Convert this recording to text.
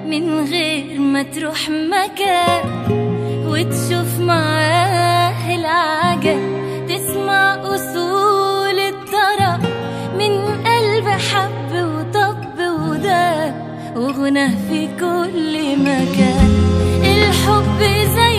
من غير ما تروح مكان وتشوف معاه العجب، تسمع أصول الطرب من قلب حب وطب وداب وغنى في كل مكان. الحب زي